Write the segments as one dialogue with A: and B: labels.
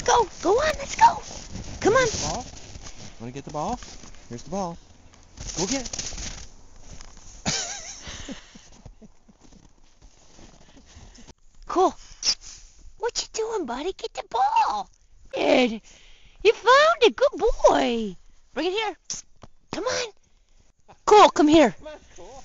A: go. Go on, let's go. Come on.
B: Ball? Want to get the ball? Here's the ball. Go get it.
A: Cool. What you doing, buddy? Get the ball. Ed, you found it. Good boy. Bring it here. Come on. Cool, come here.
B: Come on, Cool.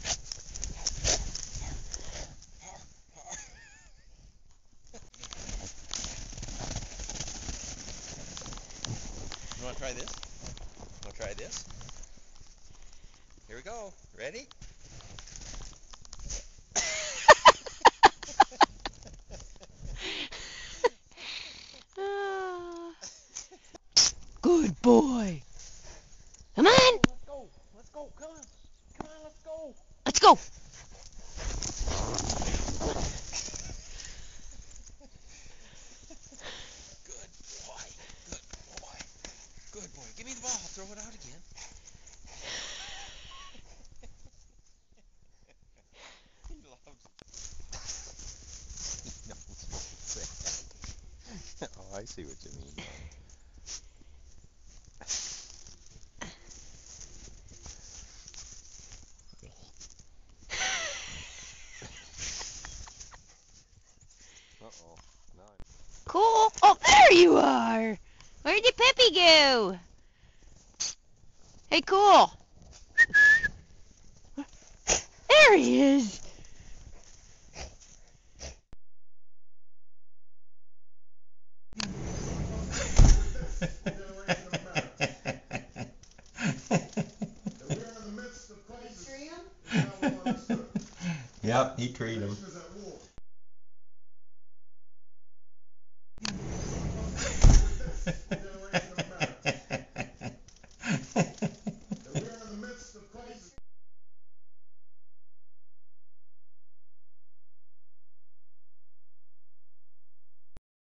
B: You want to try this? Want to try this? Here we go. Ready?
A: Good boy. Come on.
B: Let's go. Let's go. Come on. Come on, let's go.
A: Let's go.
B: Good boy. Good boy. Good boy. Give me the ball. I'll throw it out again. He loves it. He knows what to say. Oh, I see what you mean. Uh-oh. No.
A: Cool. Oh, there you are. Where did Peppy go? Hey, Cool. There he is.
B: Yep, he treated him.